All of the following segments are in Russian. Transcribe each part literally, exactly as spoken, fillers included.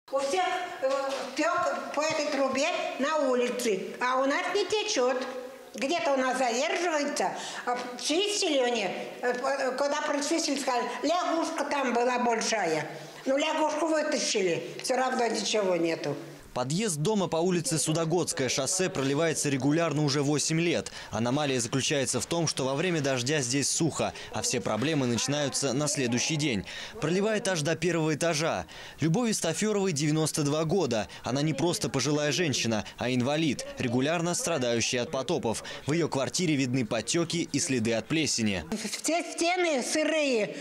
У всех э, тек по этой трубе на улице, а у нас не течет. Где-то у нас задерживается. Чистили они, когда прочистили, сказали, лягушка там была большая. Ну, лягушку вытащили, все равно ничего нету. Подъезд дома по улице Судогодское шоссе проливается регулярно уже восемь лет. Аномалия заключается в том, что во время дождя здесь сухо, а все проблемы начинаются на следующий день. Проливает аж до первого этажа. Любови Стаферовой девяносто два года. Она не просто пожилая женщина, а инвалид, регулярно страдающий от потопов. В ее квартире видны подтеки и следы от плесени. Все стены сырые.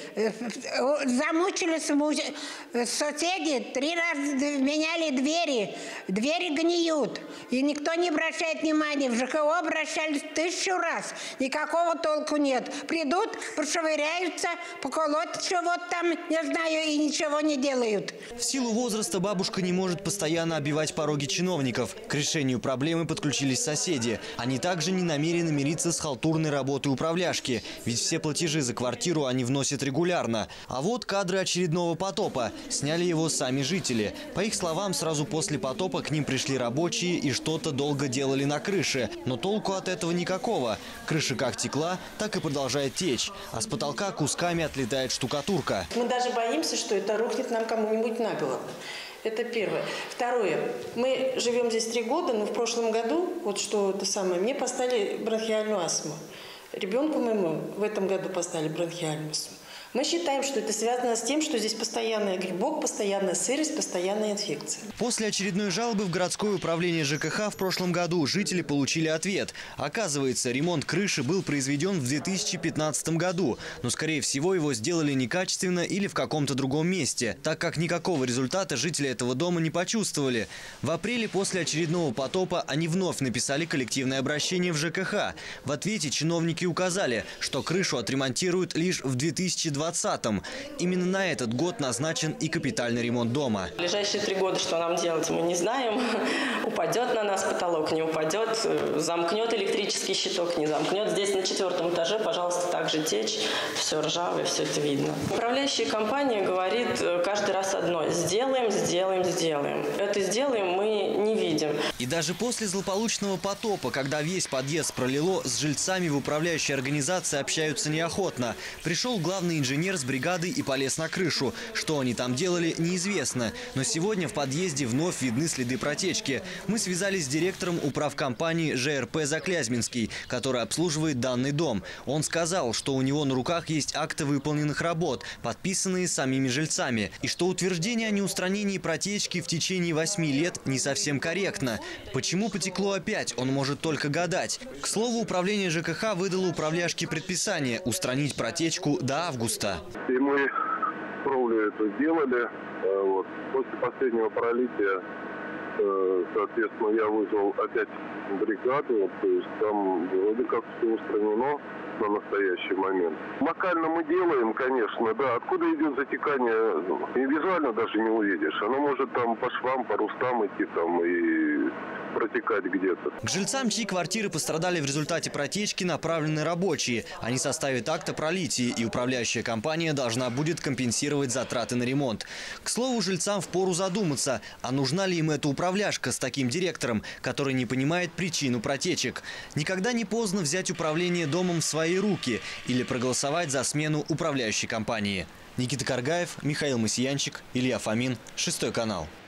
Замучились соседи, три раза меняли двери. Двери гниют, и никто не обращает внимания. В ЖКО обращались тысячу раз, никакого толку нет. Придут, пошвыряются, поколотят чего-то там, не знаю, и ничего не делают. В силу возраста бабушка не может постоянно оббивать пороги чиновников. К решению проблемы подключились соседи. Они также не намерены мириться с халтурной работой управляшки, ведь все платежи за квартиру они вносят регулярно. А вот кадры очередного потопа. Сняли его сами жители. По их словам, сразу после потопа к ним пришли рабочие и что-то долго делали на крыше. Но толку от этого никакого. Крыша как текла, так и продолжает течь. А с потолка кусками отлетает штукатурка. Мы даже боимся, что это рухнет нам кому-нибудь на голову. Это первое. Второе. Мы живем здесь три года, но в прошлом году, вот что это самое, мне поставили бронхиальную астму. Ребенку моему в этом году поставили бронхиальную астму. Мы считаем, что это связано с тем, что здесь постоянный грибок, постоянная сырость, постоянная инфекция. После очередной жалобы в городское управление ЖКХ в прошлом году жители получили ответ. Оказывается, ремонт крыши был произведен в две тысячи пятнадцатом году, но, скорее всего, его сделали некачественно или в каком-то другом месте, так как никакого результата жители этого дома не почувствовали. В апреле после очередного потопа они вновь написали коллективное обращение в ЖКХ. В ответе чиновники указали, что крышу отремонтируют лишь в две тысячи двадцатом. Именно на этот год назначен и капитальный ремонт дома. В ближайшие три года, что нам делать, мы не знаем. Упадет на нас потолок, не упадет, замкнет электрический щиток, не замкнет. Здесь на четвертом этаже, пожалуйста, также течь, все ржавое, все это видно. Управляющая компания говорит каждый раз одно: сделаем, сделаем, сделаем. Это сделаем мы не видим. И даже после злополучного потопа, когда весь подъезд пролило, с жильцами в управляющей организации общаются неохотно. Пришел главный инженер Инженер с бригадой и полез на крышу. Что они там делали, неизвестно. Но сегодня в подъезде вновь видны следы протечки. Мы связались с директором управкомпании ЖРП Заклязьминский, который обслуживает данный дом. Он сказал, что у него на руках есть акты выполненных работ, подписанные самими жильцами. И что утверждение о неустранении протечки в течение восьми лет не совсем корректно. Почему потекло опять, он может только гадать. К слову, управление ЖКХ выдало управляшке предписание устранить протечку до августа. И мы кровлю эту сделали. Вот. После последнего пролития, соответственно, я вызвал опять бригаду. Вот, то есть там вроде как все устранено на настоящий момент. Локально мы делаем, конечно, да. Откуда идет затекание, и визуально даже не увидишь. Оно может там по швам, по рустам идти там и протекать где-то. К жильцам, чьи квартиры пострадали в результате протечки, направлены рабочие. Они составят акт о пролитии, и управляющая компания должна будет компенсировать затраты на ремонт. К слову, жильцам впору задуматься, а нужна ли им эта управляшка с таким директором, который не понимает причину протечек. Никогда не поздно взять управление домом в свои руки или проголосовать за смену управляющей компании. Никита Каргаев, Михаил Масьянчик, Илья Фомин, Шестой канал.